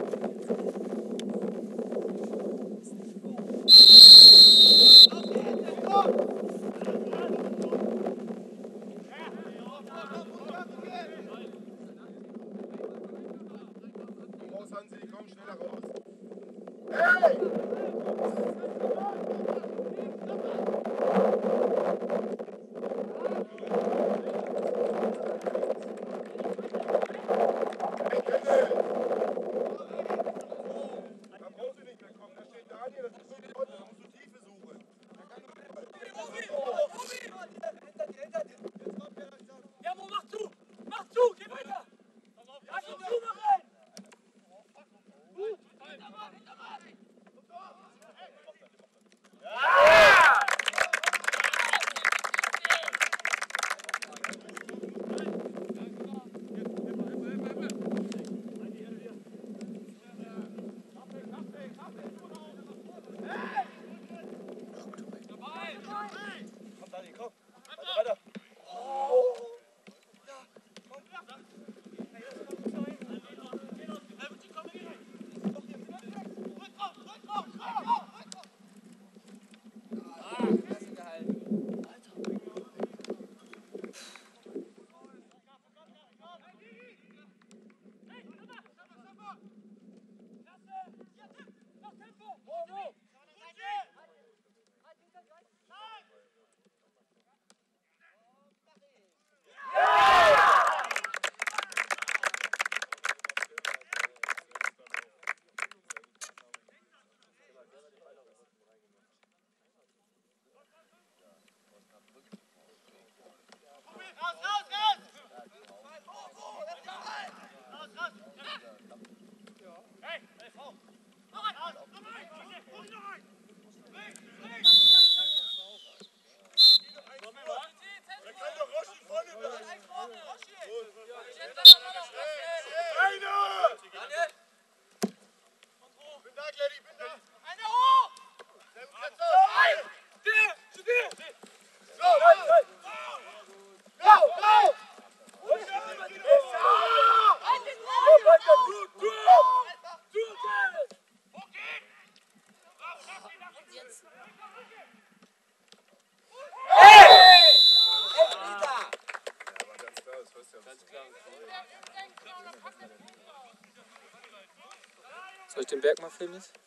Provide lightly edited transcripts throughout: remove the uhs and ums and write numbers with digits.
Soll ich den Berg mal filmen jetzt?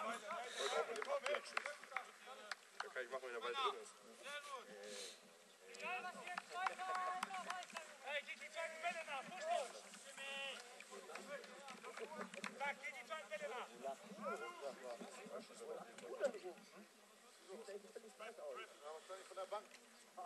Da kann ich machen, wenn er bald drin ist. Hey, geht die zweiten Bälle nach, Fuß! Sag, geht die zweiten Bälle nach! Von der Bank.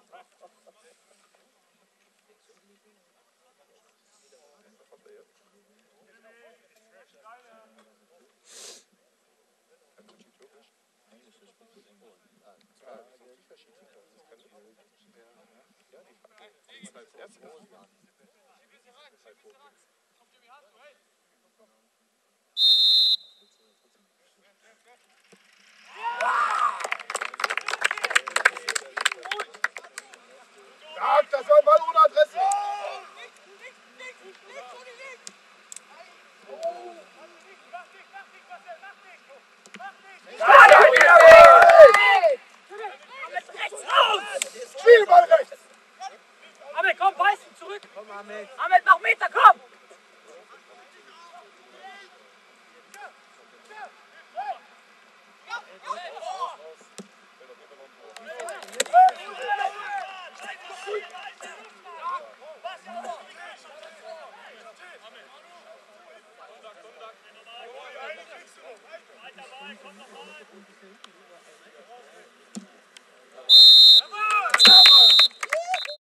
Das war mal ohne Adresse. Spielball rechts. Ahmed, komm, beißen, zurück! Komm, Ahmed! Ahmed, mach Meter, komm! Weiter, komm noch mal!